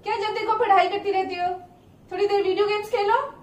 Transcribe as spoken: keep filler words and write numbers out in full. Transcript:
क्या जब देखो पढ़ाई करती रहती हो? थोड़ी देर वीडियो गेम्स खेलो।